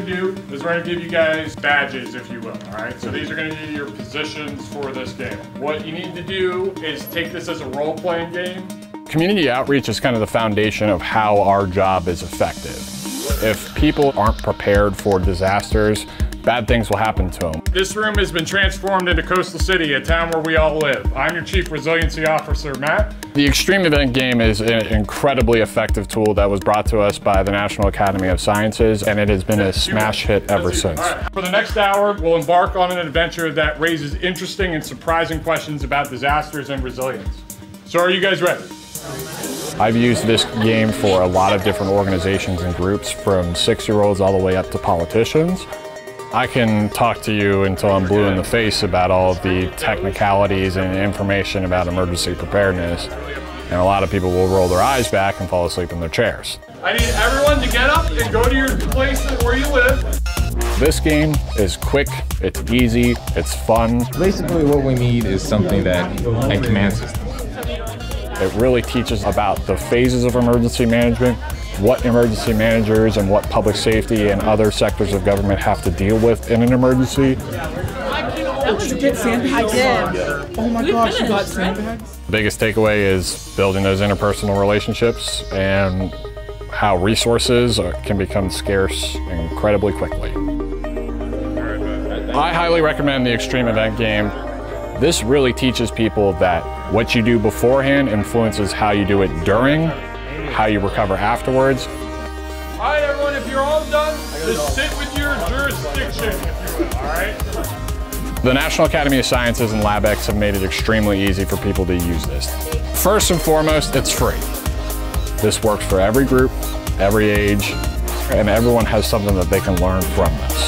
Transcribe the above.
going to do is we're going to give you guys badges, if you will, all right? So these are going to be your positions for this game. What you need to do is take this as a role-playing game. Community outreach is kind of the foundation of how our job is effective. If people aren't prepared for disasters, bad things will happen to them. This room has been transformed into Coastal City, a town where we all live. I'm your Chief Resiliency Officer, Matt. The Extreme Event Game is an incredibly effective tool that was brought to us by the National Academy of Sciences, and it has been a smash hit ever since. All right. For the next hour, we'll embark on an adventure that raises interesting and surprising questions about disasters and resilience. So are you guys ready? I've used this game for a lot of different organizations and groups, from 6-year-olds all the way up to politicians. I can talk to you until I'm blue in the face about all of the technicalities and information about emergency preparedness, and a lot of people will roll their eyes back and fall asleep in their chairs. I need everyone to get up and go to your place where you live. This game is quick, it's easy, it's fun. Basically what we need is something that a command system. It really teaches about the phases of emergency management, what emergency managers and what public safety and other sectors of government have to deal with in an emergency. Did you get sandbags? I did. Oh my gosh, you got sandbags? The biggest takeaway is building those interpersonal relationships and how resources can become scarce incredibly quickly. I highly recommend the Extreme Event Game. This really teaches people that what you do beforehand influences how you do it during, how you recover afterwards. All right, everyone, if you're all done, just sit with your jurisdiction, if you will, all right? The National Academy of Sciences and LabX have made it extremely easy for people to use this. First and foremost, it's free. This works for every group, every age, and everyone has something that they can learn from this.